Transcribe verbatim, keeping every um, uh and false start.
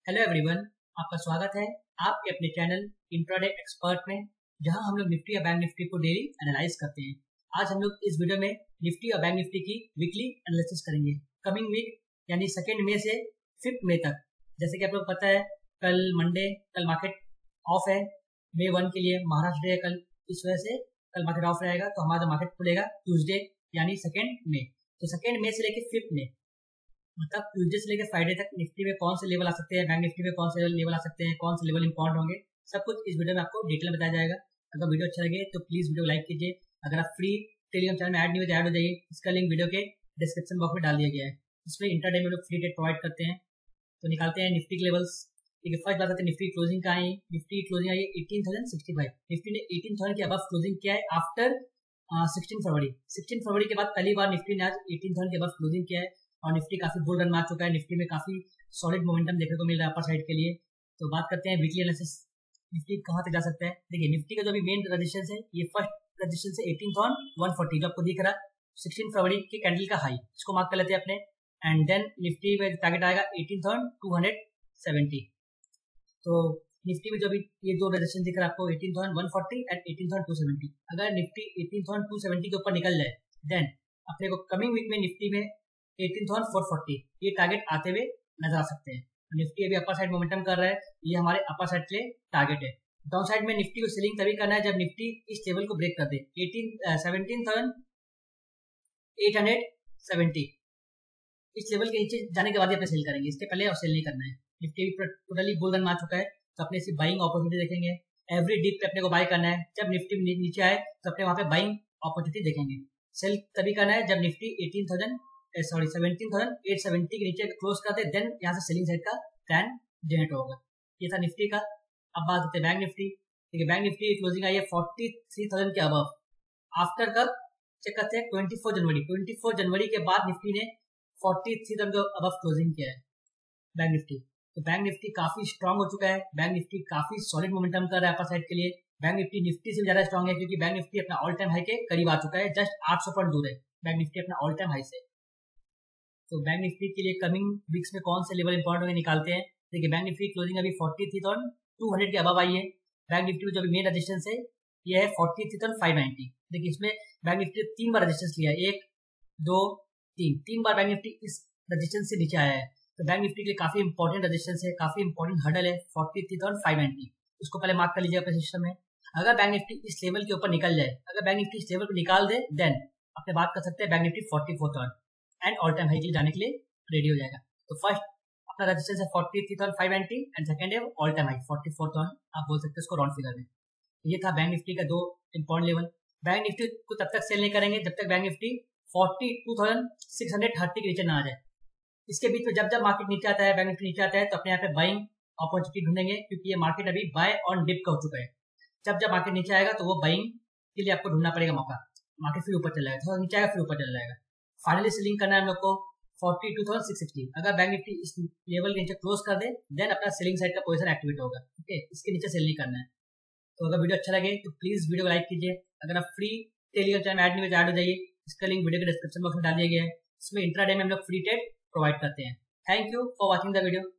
Hello everyone, आपका स्वागत है आपके अपने चैनल इंट्राडे एक्सपर्ट में, जहां हम लोग निफ्टी या बैंक निफ्टी को डेली एनालाइज करते हैं। आज हम लोग इस वीडियो में निफ्टी और बैंक निफ्टी की वीकली एनालिसिस करेंगे। कमिंग वीक यानी सेकेंड मई से फिफ्थ मई तक। जैसे कि आप लोग पता है, कल मंडे, कल मार्केट ऑफ है मई वन के लिए, महाराष्ट्र डे है कल, इस वजह से कल मार्केट ऑफ रहेगा। तो हमारा मार्केट खुलेगा ट्यूजडे यानी सेकेंड मई। तो सेकेंड मई से लेकर फिफ्थ मई, मतलब ट्यूजडे से लेकर फ्राइडे तक निफ्टी में कौन से लेवल आ सकते हैं, बैंक निफ्टी में कौन से लेवल आ सकते हैं, कौन से लेवल इंपॉर्टेंट होंगे, सब कुछ इस वीडियो में आपको डिटेल बताया जाएगा। अगर वीडियो अच्छा लगे तो प्लीज वीडियो लाइक कीजिए। अगर आप फ्री टेलीग्राम चैनल में ऐड नहीं हुए तो ऐड हो जाइए, इसका लिंक वीडियो के डिस्क्रिप्शन बॉक्स में डाल दिया गया है। इसमें इंटरडे में लोग फ्री ट्रेड प्रोवाइड करते हैं। तो निकालते हैं निफ्टी के लेवल्स। ठीक है, फर्स्ट बात करते हैं निफ्टी क्लोजिंग का है। निफ्टी क्लोजिंग आई है eighteen thousand sixty five. Nifty ने एटीन थाउजेंड के अबव क्लोजिंग किया है आफ्टर सिक्सटीन फरवरी। सिक्सटीन फरवरी के बाद पहली बार निफ्टी ने आज एटीन थाउजेंड के अबव क्लोजिंग किया है और निफ्टी काफी बुल रन मार चुका है। निफ्टी में काफी सॉलिड मोमेंटम देखने को मिल रहा है अपर साइड के लिए। तो बात करते हैं वीकली एनालिसिस, निफ्टी कहाँ तक जा सकता है। देखिए, निफ्टी का जो अभी मेन रेजिस्टेंस है, ये फर्स्ट रेजिस्टेंस है एटीन थाउजेंड वन फोर्टी, जो आपको दिख रहा है सिक्सटीन फरवरी के कैंडल का हाई, इसको मार्क कर लेते हैं अपने। एंड देन निफ्टी में टारगेट आएगा eighteen thousand two hundred seventy. तो निफ्टी में जो भी ये दो रेजिस्टेंस दिख रहा है आपको, eighteen thousand one forty and eighteen thousand two seventy. अगर Nifty eighteen thousand two seventy के ऊपर निकल जाए, देन अपने को कमिंग वीक में निफ्टी में एटीन थाउजेंड फोर फोर्टी ये टारगेट आते हुए नजर आ सकते हैं। निफ्टी अभी अपर साइड मोमेंटम कर रहा है, ये हमारे अपर साइड के लिए टारगेट है। डाउन साइड में निफ्टी को सेलिंग तभी करना है जब निफ्टी इस लेवल को ब्रेक कर दे, eighteen seventeen thousand eight hundred seventy. इस लेवल के नीचे जाने के बाद ही अपने सेल करेंगे, इसके पहले और सेल नहीं करना है। निफ्टी भी टोटली बुल रन मार चुका है, तो अपने इसी बाइंग अपॉर्चुनिटी देखेंगे। एवरी डिप पे अपने को बाय करना है। जब निफ्टी नीचे आए तो अपने वहां पे बाइंग अपॉर्चुनिटी देखेंगे। सेल तभी करना है जब Nifty eighteen thousand sorry seventeen thousand eight seventy के नीचे क्लोज करते, देन यहाँ से सेलिंग साइड का प्लान जनरेट होगा। ये था निफ्टी का। अब बात करते हैं बैंक निफ्टी। ठीक है, बैंक निफ्टी क्लोजिंग आई है फोर्टी थ्री थाउजेंड के अबव। आफ्टर कब चेक करते हैं, ट्वेंटी फोर जनवरी। ट्वेंटी फोर जनवरी के बाद निफ्टी ने फोर्टी थ्री थाउजेंड के अबव क्लोजिंग किया है बैंक निफ्टी। तो बैंक निफ्टी काफी स्ट्रांग हो चुका है। बैंक निफ्टी काफी सॉलिड मोमेंटम कर रहा है अपर साइड के लिए। बैंक निफ्टी निफ्टी से ज्यादा स्ट्रांग है, क्योंकि बैंक निफ्टी अपना ऑल टाइम हाई के करीब आ चुका है, जस्ट आठ सौ पॉइंट दूर है बैंक निफ्टी अपना ऑल टाइम हाई से। तो बैंक निफ्टी के लिए कमिंग वीक्स में कौन से लेवल इंपॉर्टेंट होंगे निकालते हैं। देखिए, बैंक निफ्टी क्लोजिंग अभी forty three thousand two hundred के अबव आई है। बैंक निफ्टी में जो अभी मेन रेजिस्टेंस है ये है forty three thousand five ninety. देखिए, इसमें बैंक निफ्टी तीन बार रेजिस्टेंस लिया है, एक दो तीन तीन बार बैंक निफ्टी इस रेजिस्टेंस से नीचे आया है। तो बैंक निफ्टी के लिए काफी इंपॉर्टेंट रेजिस्टेंस है, काफी इंपॉर्टेंट हर्डल है forty three thousand five ninety. उसको पहले मार्क कर लीजिए अपने सिस्टम में। अगर बैंक निफ्टी इस लेवल के ऊपर निकल जाए, अगर बैंक निफ्टी इस लेवल को निकाल दे, देन अपने बात कर सकते हैं bank Nifty forty four thousand and all time high के लिए जाने के लिए रेडी हो जाएगा। तो फर्स्ट अपना रेजिस्टेंस है forty three thousand five ninety and second है all time high forty four thousand, आप बोल सकते हैं उसको राउंड फिगर में। ये था बैंक निफ्टी का दो इंपॉर्टेंट लेवल। बैंक निफ्टी को तब तक सेल नहीं करेंगे जब तक bank Nifty forty two thousand six hundred thirty के नीचे ना आ जाए। इसके बीच में जब जब मार्केट नीचे आता है, बैंक निफ्टी नीचे आता है, तो अपने यहाँ पे बाइंग अपॉर्चुनिटी ढूंढेंगे, क्योंकि ये मार्केट अभी बाय ऑन डिप का हो चुका है। जब जब मार्केट नीचे आएगा तो वो बाइंग के लिए आपको ढूंढना पड़ेगा मौका। मार्केट फिर ऊपर चल जाएगा, थोड़ा नीचे आएगा फिर ऊपर चल जाएगा। फाइनली सेलिंग करना है हम लोग को forty two thousand six sixty. अगर बैंक निफ्टी इस लेवल के नीचे क्लोज कर दे, देन अपना सेलिंग साइड का पोजीशन एक्टिवेट होगा। ठीक है, इसके नीचे सेल नहीं करना है। तो अगर वीडियो अच्छा लगे तो प्लीज वीडियो को लाइक कीजिए। अगर आप फ्री टेलीग्राम चैनल में ऐड नहीं हुए तो ऐड हो जाइए, इसका लिंक वीडियो के डिस्क्रिप्शन बॉक्स में डाल दिया गया है। इसमें इंट्राडे में हम लोग फ्री ट्रेड प्रोवाइड करते हैं। Thank you for watching the video.